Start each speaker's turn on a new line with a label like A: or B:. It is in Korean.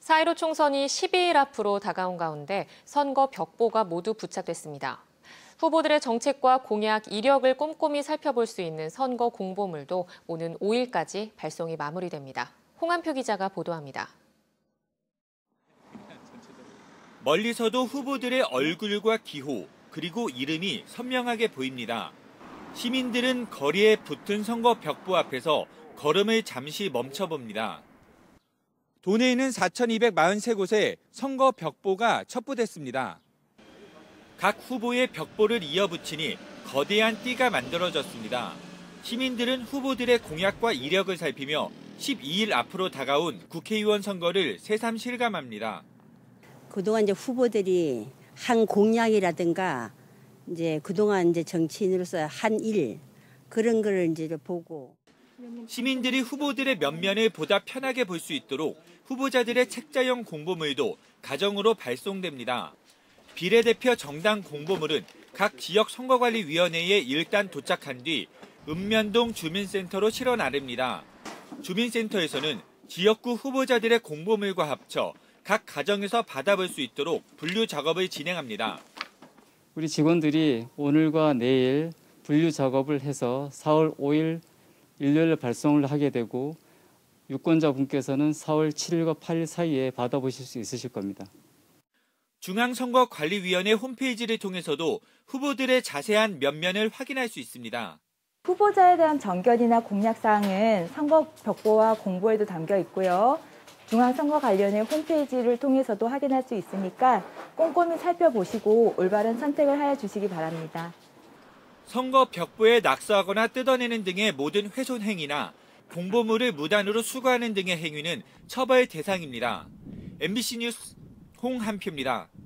A: 4.15 총선이 12일 앞으로 다가온 가운데 선거 벽보가 모두 부착됐습니다. 후보들의 정책과 공약, 이력을 꼼꼼히 살펴볼 수 있는 선거 공보물도 오는 5일까지 발송이 마무리됩니다. 홍한표 기자가 보도합니다.
B: 멀리서도 후보들의 얼굴과 기호, 그리고 이름이 선명하게 보입니다. 시민들은 거리에 붙은 선거 벽보 앞에서 걸음을 잠시 멈춰봅니다. 도내에는 4,243곳에 선거 벽보가 첩부됐습니다. 각 후보의 벽보를 이어붙이니 거대한 띠가 만들어졌습니다. 시민들은 후보들의 공약과 이력을 살피며 12일 앞으로 다가온 국회의원 선거를 새삼 실감합니다.
C: 그동안 이제 후보들이 한 공약이라든가 이제 그동안 이제 정치인으로서 한 일 그런 거를 이제 보고
B: 시민들이 후보들의 면면을 보다 편하게 볼 수 있도록 후보자들의 책자형 공보물도 가정으로 발송됩니다. 비례대표 정당 공보물은 각 지역 선거관리위원회에 일단 도착한 뒤 읍면동 주민센터로 실어 나릅니다. 주민센터에서는 지역구 후보자들의 공보물과 합쳐 각 가정에서 받아볼 수 있도록 분류 작업을 진행합니다.
D: 우리 직원들이 오늘과 내일 분류 작업을 해서 4월 5일 일요일 발송을 하게 되고 유권자분께서는 4월 7일과 8일 사이에 받아보실 수 있으실 겁니다.
B: 중앙선거관리위원회 홈페이지를 통해서도 후보들의 자세한 면면을 확인할 수 있습니다.
E: 후보자에 대한 정견이나 공약사항은 선거 벽보와 공보에도 담겨 있고요. 중앙선거관리위원회 홈페이지를 통해서도 확인할 수 있으니까 꼼꼼히 살펴보시고 올바른 선택을 하여 주시기 바랍니다.
B: 선거 벽보에 낙서하거나 뜯어내는 등의 모든 훼손 행위나 공보물을 무단으로 수거하는 등의 행위는 처벌 대상입니다. MBC 뉴스 홍한표입니다.